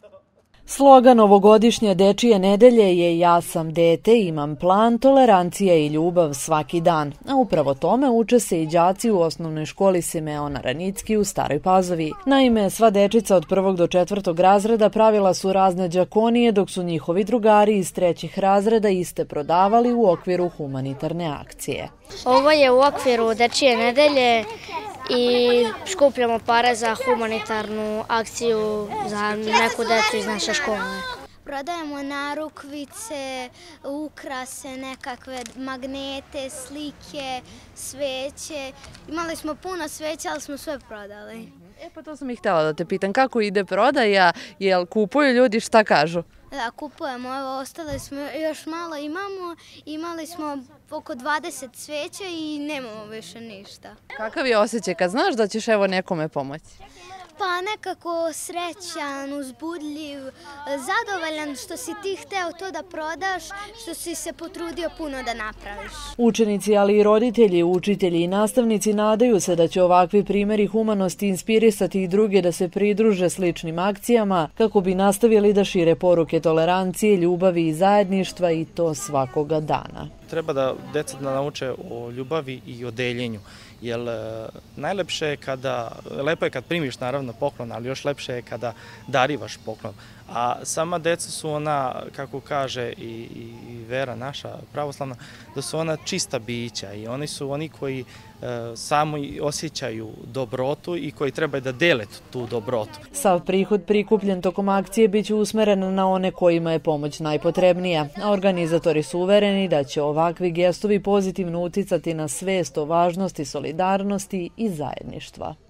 Slogan ovogodišnje dečije nedelje je "Ja sam dete, imam plan, tolerancija i ljubav svaki dan", a upravo tome uče se i đaci u osnovnoj školi Simeona Ranicki u Staroj Pazovi. Naime, sva dečica od 1. do 4. razreda pravila su razne đakonije, dok su njihovi drugari iz 3. razreda iste prodavali u okviru humanitarne akcije. Ovo je u okviru dečije nedelje i skupljamo pare za humanitarnu akciju za neku decu iz naše škole. Prodajemo narukvice, ukrase, nekakve magnete, slike, sveće. Imali smo puno sveća, ali smo sve prodali. Pa to sam i htjela da te pitam, kako ide prodaja, jel kupuju ljudi, šta kažu? Da, kupujemo, evo, ostali smo još malo imali smo oko 20 sveća i nemamo više ništa. Kakav je osjećaj kad znaš da ćeš evo nekome pomoći? Pa nekako srećan, uzbudljiv, zadovoljan što si ti hteo to da prodaš, što si se potrudio puno da napraviš. Učenici, ali i roditelji, učitelji i nastavnici nadaju se da će ovakvi primjeri humanosti inspirisati i druge da se pridruže sličnim akcijama kako bi nastavili da šire poruke tolerancije, ljubavi i zajedništva, i to svakoga dana. Treba da deca nauče o ljubavi i o deljenju. Jer najlepše je lepo je kad primiš naravno poklon, ali još lepše je kada darivaš poklon. A sama deca su ona, kako kaže i vera naša pravoslavna, da su ona čista bića i oni su oni koji samo osjećaju dobrotu i koji trebaju da dele tu dobrotu. Sav prihod prikupljen tokom akcije biće usmeren na one kojima je pomoć najpotrebnija, a organizatori su uvereni da će ovakvi gestovi pozitivno uticati na svest o važnosti solidarnosti i zajedništva.